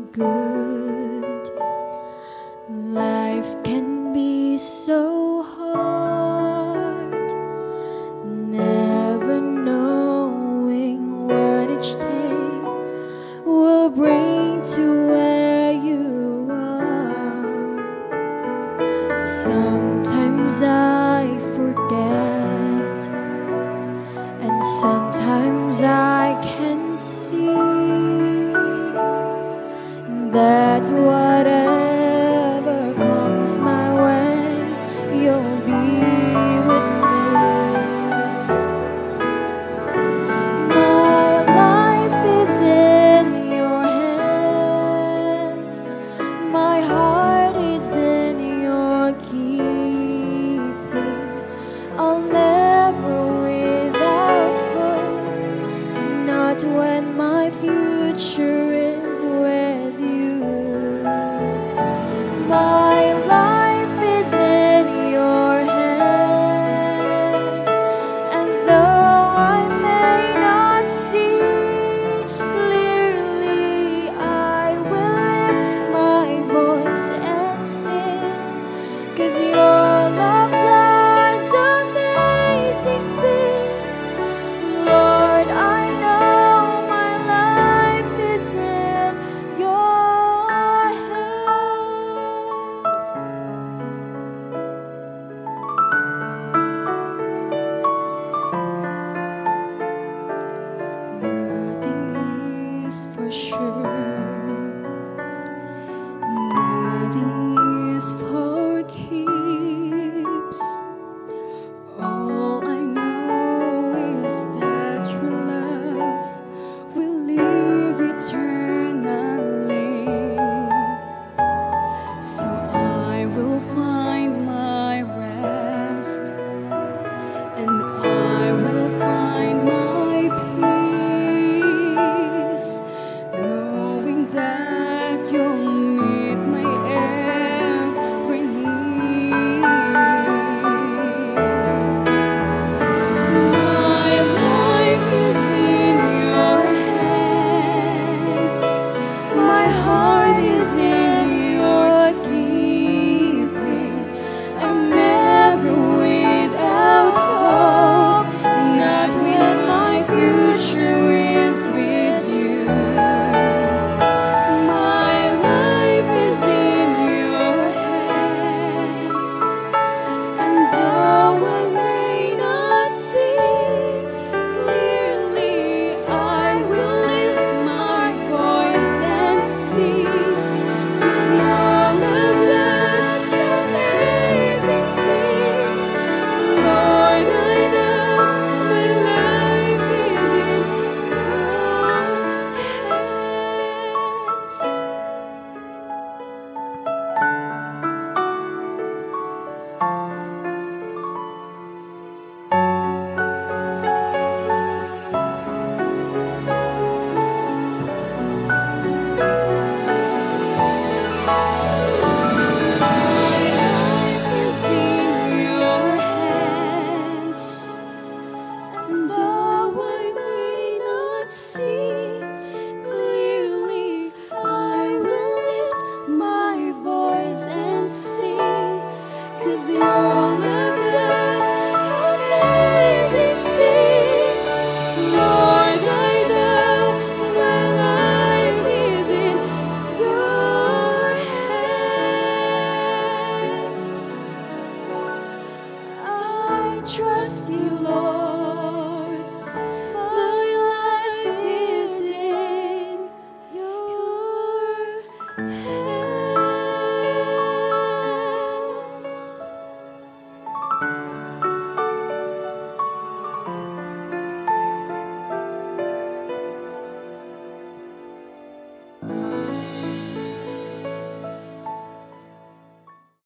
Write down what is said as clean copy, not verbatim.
good. Life can be so hard, never knowing what each day will bring to where you are. Sometimes I forget, and sometimes I can see that whatever comes my way, you'll be with me. My life is in your hand, my heart is in your keeping. I'll never without hope, not when my future is with you. My life is in your hand, and though I may not see clearly, I will lift my voice and sing, 'cause your love does amazing things. Lord, I know my life is in your hands. Nothing is for sure, nothing is for keeps. All I know is that your love will live eternally. So I will find my rest, and I will find my peace, knowing that you'll meet my every need. My life is in your hands, my heart is in your keeping. I'm never without hope, not when my future is with you. My life is in your hands, and though I may not see clearly, I will lift my voice and sing, 'cause your love does amazing things. Lord, I know my life is in your hands. Is in your hands, and though I may not see clearly, I will lift my voice and sing, 'cause your love does amazing things. Lord, I know my life is in your hands. I trust you, Lord.